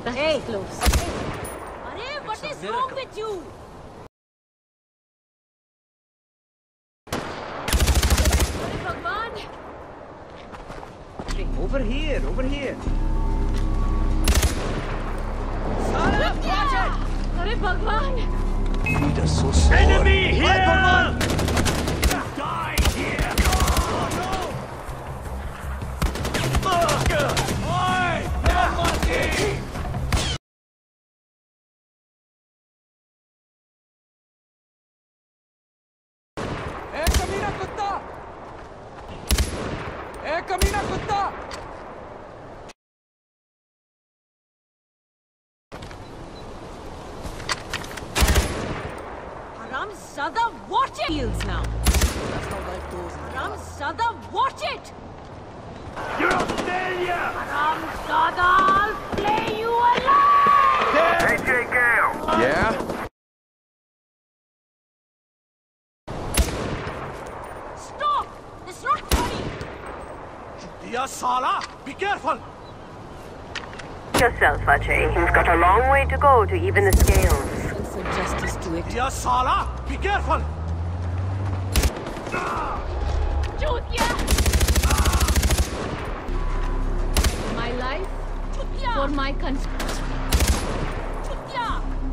Hey, close. Arey, what is wrong with you? Arey, Bhagwan! Over here, over here. Watch it! Arey, Bhagwan! Feet are so sore. Enemy here! Right, Bhagwan! Die here! Oh no! Oi! Nobody! कमीना कुत्ता! कमीना कुत्ता! Haramzada, watch it! Heals now. That's how life goes. Haramzada, watch it! You're not dead yet! Haramzada, I'll play you alive! AJ Gale! Yeah? Stop! It's not funny! Ya Sala! Be careful! Yourself, Ajay. You've got a long way to go to even the scales. Also justice to it. Ya Sala! Be careful! Chutiya! My life Chutiya! For my country. Chutiya!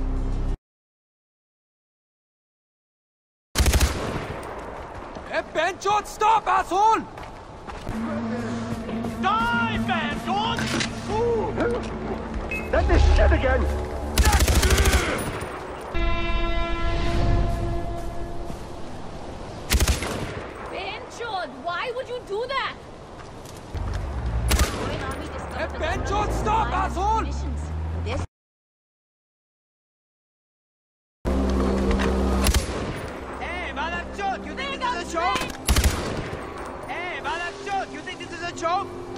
Hey, Benchot, stop, asshole! Die, Bandon! Let this shit again! Benchod, why would you do that? Hey, Benchot, stop, asshole! Hey, Malachot! You think this is a joke? Hey, Malachot! You think this is a joke?